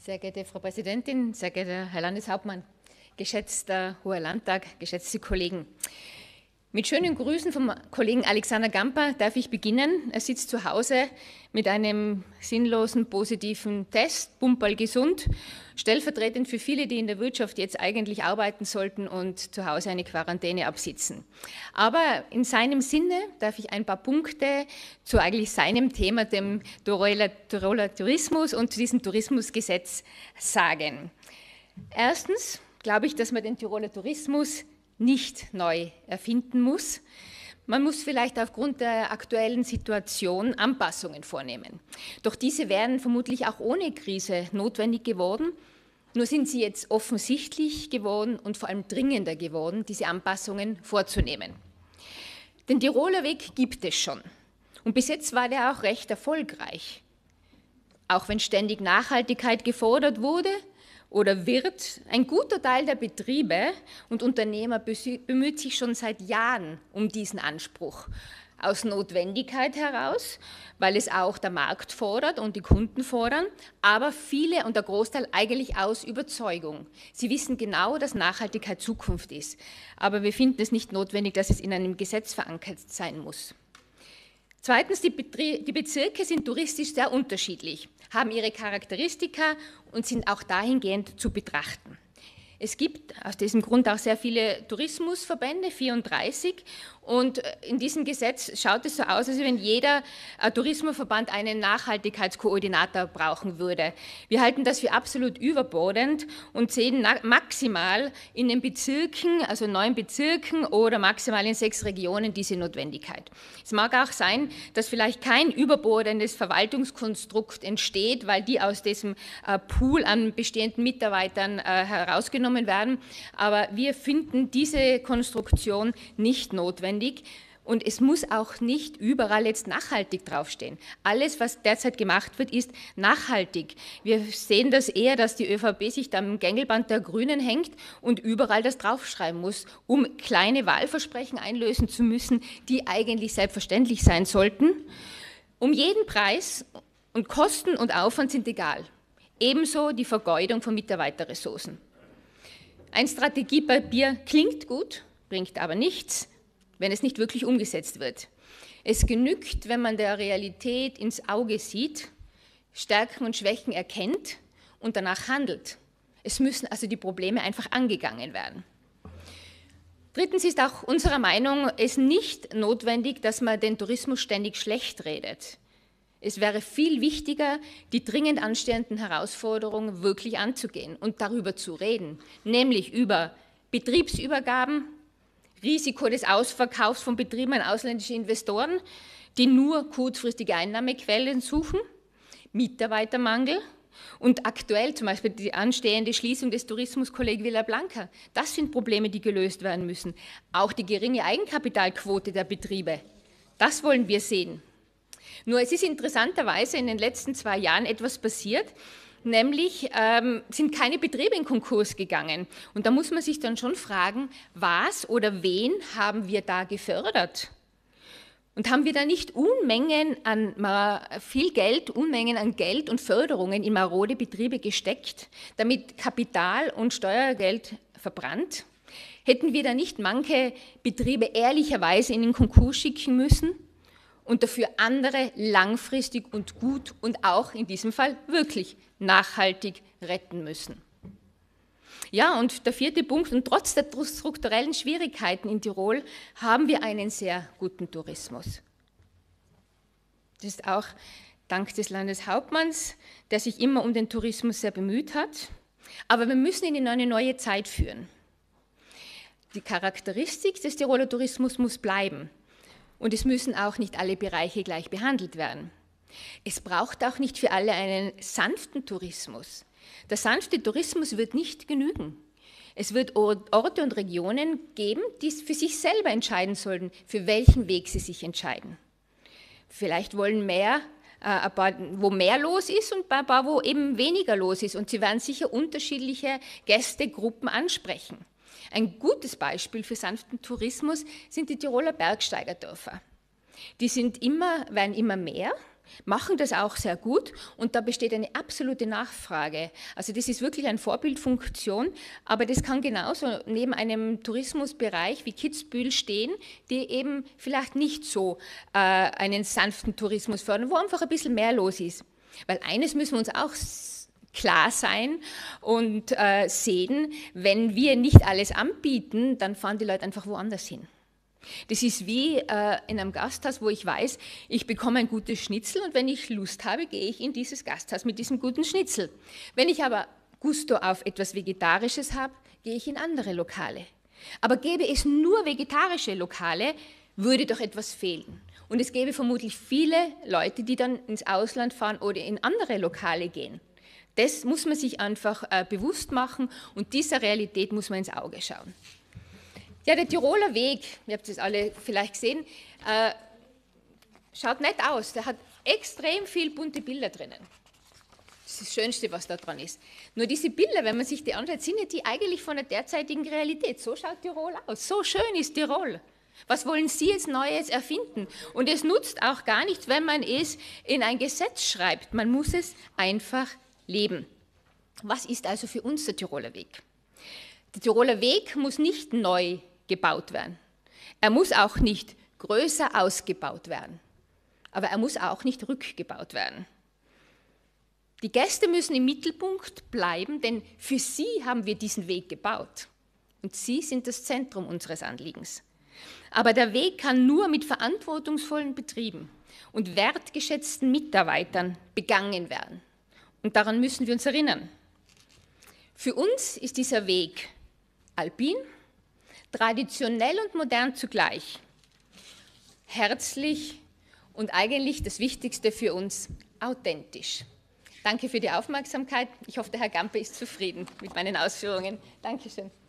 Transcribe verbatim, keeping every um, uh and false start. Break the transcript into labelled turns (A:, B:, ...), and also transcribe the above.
A: Sehr geehrte Frau Präsidentin, sehr geehrter Herr Landeshauptmann, geschätzter Hoher Landtag, geschätzte Kollegen. Mit schönen Grüßen vom Kollegen Alexander Gamper darf ich beginnen. Er sitzt zu Hause mit einem sinnlosen positiven Test, pumperl gesund, stellvertretend für viele, die in der Wirtschaft jetzt eigentlich arbeiten sollten und zu Hause eine Quarantäne absitzen. Aber in seinem Sinne darf ich ein paar Punkte zu eigentlich seinem Thema, dem Tiroler, Tiroler Tourismus und zu diesem Tourismusgesetz sagen. Erstens glaube ich, dass man den Tiroler Tourismus nicht neu erfinden muss. Man muss vielleicht aufgrund der aktuellen Situation Anpassungen vornehmen. Doch diese wären vermutlich auch ohne Krise notwendig geworden. Nur sind sie jetzt offensichtlich geworden und vor allem dringender geworden, diese Anpassungen vorzunehmen. Den Tiroler Weg gibt es schon. Und bis jetzt war der auch recht erfolgreich. Auch wenn ständig Nachhaltigkeit gefordert wurde, oder wird, ein guter Teil der Betriebe und Unternehmer bemüht sich schon seit Jahren um diesen Anspruch. Aus Notwendigkeit heraus, weil es auch der Markt fordert und die Kunden fordern, aber viele und der Großteil eigentlich aus Überzeugung. Sie wissen genau, dass Nachhaltigkeit Zukunft ist, aber wir finden es nicht notwendig, dass es in einem Gesetz verankert sein muss. Zweitens, die, Betrie- die Bezirke sind touristisch sehr unterschiedlich, haben ihre Charakteristika und sind auch dahingehend zu betrachten. Es gibt aus diesem Grund auch sehr viele Tourismusverbände, vierunddreißig, und in diesem Gesetz schaut es so aus, als wenn jeder Tourismusverband einen Nachhaltigkeitskoordinator brauchen würde. Wir halten das für absolut überbordend und sehen maximal in den Bezirken, also neun Bezirken oder maximal in sechs Regionen diese Notwendigkeit. Es mag auch sein, dass vielleicht kein überbordendes Verwaltungskonstrukt entsteht, weil die aus diesem Pool an bestehenden Mitarbeitern herausgenommen werden, aber wir finden diese Konstruktion nicht notwendig. Und es muss auch nicht überall jetzt nachhaltig draufstehen. Alles, was derzeit gemacht wird, ist nachhaltig. Wir sehen das eher, dass die ÖVP sich da am Gängelband der Grünen hängt und überall das draufschreiben muss, um kleine Wahlversprechen einlösen zu müssen, die eigentlich selbstverständlich sein sollten. Um jeden Preis, und Kosten und Aufwand sind egal. Ebenso die Vergeudung von Mitarbeiterressourcen. Ein Strategiepapier klingt gut, bringt aber nichts, wenn es nicht wirklich umgesetzt wird. Es genügt, wenn man der Realität ins Auge sieht, Stärken und Schwächen erkennt und danach handelt. Es müssen also die Probleme einfach angegangen werden. Drittens ist auch unserer Meinung es nicht notwendig, dass man den Tourismus ständig schlecht redet. Es wäre viel wichtiger, die dringend anstehenden Herausforderungen wirklich anzugehen und darüber zu reden, nämlich über Betriebsübergaben, Risiko des Ausverkaufs von Betrieben an ausländische Investoren, die nur kurzfristige Einnahmequellen suchen, Mitarbeitermangel und aktuell zum Beispiel die anstehende Schließung des Tourismuskolleg Villa Blanca. Das sind Probleme, die gelöst werden müssen. Auch die geringe Eigenkapitalquote der Betriebe. Das wollen wir sehen. Nur es ist interessanterweise in den letzten zwei Jahren etwas passiert, nämlich ähm, sind keine Betriebe in Konkurs gegangen. Und da muss man sich dann schon fragen, was oder wen haben wir da gefördert? Und haben wir da nicht Unmengen an viel Geld, Unmengen an Geld und Förderungen in marode Betriebe gesteckt, damit Kapital und Steuergeld verbrannt? Hätten wir da nicht manche Betriebe ehrlicherweise in den Konkurs schicken müssen und dafür andere langfristig und gut und auch in diesem Fall wirklich nachhaltig retten müssen? Ja, und der vierte Punkt, und trotz der strukturellen Schwierigkeiten in Tirol haben wir einen sehr guten Tourismus. Das ist auch dank des Landeshauptmanns, der sich immer um den Tourismus sehr bemüht hat. Aber wir müssen ihn in eine neue Zeit führen. Die Charakteristik des Tiroler Tourismus muss bleiben. Und es müssen auch nicht alle Bereiche gleich behandelt werden. Es braucht auch nicht für alle einen sanften Tourismus. Der sanfte Tourismus wird nicht genügen. Es wird Orte und Regionen geben, die für sich selber entscheiden sollten, für welchen Weg sie sich entscheiden. Vielleicht wollen mehr, äh, ein paar, wo mehr los ist und ein paar, wo eben weniger los ist. Und sie werden sicher unterschiedliche Gästegruppen ansprechen. Ein gutes Beispiel für sanften Tourismus sind die Tiroler Bergsteigerdörfer. Die sind immer, werden immer mehr machen das auch sehr gut und da besteht eine absolute Nachfrage. Also das ist wirklich eine Vorbildfunktion, aber das kann genauso neben einem Tourismusbereich wie Kitzbühel stehen, die eben vielleicht nicht so äh, einen sanften Tourismus fördern, wo einfach ein bisschen mehr los ist. Weil eines müssen wir uns auch klar sein und äh, sehen, wenn wir nicht alles anbieten, dann fahren die Leute einfach woanders hin. Das ist wie äh, in einem Gasthaus, wo ich weiß, ich bekomme ein gutes Schnitzel und wenn ich Lust habe, gehe ich in dieses Gasthaus mit diesem guten Schnitzel. Wenn ich aber Gusto auf etwas Vegetarisches habe, gehe ich in andere Lokale. Aber gäbe es nur vegetarische Lokale, würde doch etwas fehlen. Und es gäbe vermutlich viele Leute, die dann ins Ausland fahren oder in andere Lokale gehen. Das muss man sich einfach äh, bewusst machen und dieser Realität muss man ins Auge schauen. Ja, der Tiroler Weg, ihr habt es alle vielleicht gesehen, äh, schaut nett aus. Der hat extrem viel bunte Bilder drinnen. Das ist das Schönste, was da dran ist. Nur diese Bilder, wenn man sich die anschaut, sind die eigentlich von der derzeitigen Realität. So schaut Tirol aus. So schön ist Tirol. Was wollen Sie jetzt Neues erfinden? Und es nutzt auch gar nichts, wenn man es in ein Gesetz schreibt. Man muss es einfach leben. Was ist also für uns der Tiroler Weg? Der Tiroler Weg muss nicht neu gebaut werden. Er muss auch nicht größer ausgebaut werden. Aber er muss auch nicht rückgebaut werden. Die Gäste müssen im Mittelpunkt bleiben, denn für sie haben wir diesen Weg gebaut. Und sie sind das Zentrum unseres Anliegens. Aber der Weg kann nur mit verantwortungsvollen Betrieben und wertgeschätzten Mitarbeitern begangen werden. Und daran müssen wir uns erinnern. Für uns ist dieser Weg alpin, traditionell und modern zugleich, herzlich und eigentlich das Wichtigste für uns, authentisch. Danke für die Aufmerksamkeit. Ich hoffe, der Herr Gamper ist zufrieden mit meinen Ausführungen. Dankeschön.